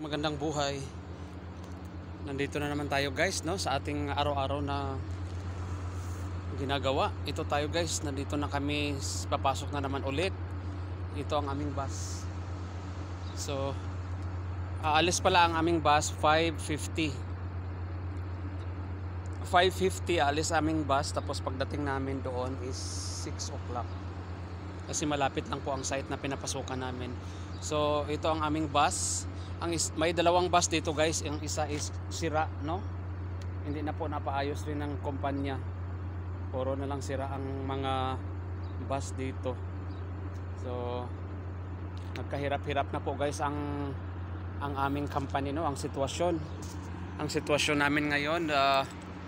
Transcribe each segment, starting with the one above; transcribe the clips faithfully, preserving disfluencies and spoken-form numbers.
Magandang buhay. Nandito na naman tayo guys, no, sa ating araw-araw na ginagawa. Ito tayo guys, nandito na kami, papasok na naman ulit. Ito ang aming bus. So, aalis pala ang aming bus five fifty. five fifty aalis aming bus, tapos pagdating namin doon is six o'clock. Kasi malapit lang po ang site na pinapasukan namin. So, ito ang aming bus. Ang is, may dalawang bus dito guys. Yung isa is sira, no? Hindi na po napaayos rin ng kumpanya. Puro na lang sira ang mga bus dito. So, nagkahirap-hirap na po guys ang ang aming company, no? Ang sitwasyon. Ang sitwasyon namin ngayon, uh,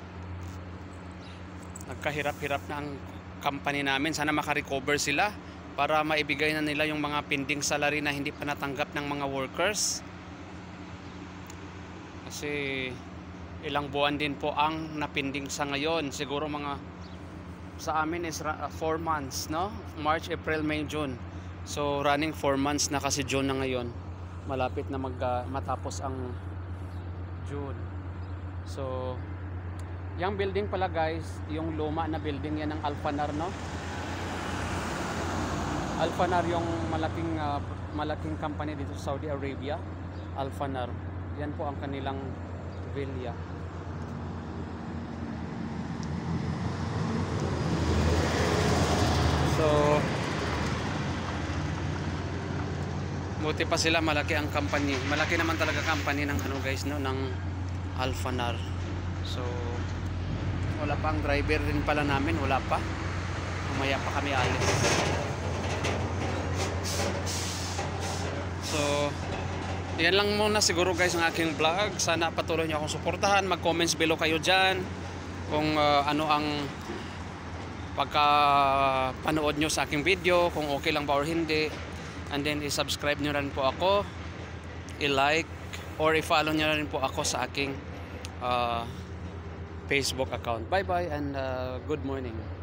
nagkahirap-hirap na ang company namin. Sana makarecover sila para maibigay na nila yung mga pending salary na hindi pa natanggap ng mga workers. Kasi ilang buwan din po ang napinding sa ngayon. Siguro mga sa amin is four months, no? March, April, May, June. So running four months na, kasi June na ngayon. Malapit na mag uh, matapos ang June. So yung building pala guys, yung luma na building yan ng Alfanar, no? Alfanar yung malaking uh, malaking company dito sa Saudi Arabia. Alfanar. Yan po ang kanilang villa. So buti pa sila, malaki ang company. Malaki naman talaga company ng ano guys, no, ng Alfanar. So wala pa ang driver din pala namin, wala pa. Mamaya pa kami alis. So yan lang muna siguro guys ang aking vlog. Sana patuloy niyo akong suportahan. Mag-comments below kayo dyan kung uh, ano ang pagka-panood nyo sa aking video, kung okay lang ba or hindi. And then i-subscribe nyo rin po ako, i-like or i-follow nyo rin po ako sa aking uh, Facebook account. Bye bye and uh, good morning.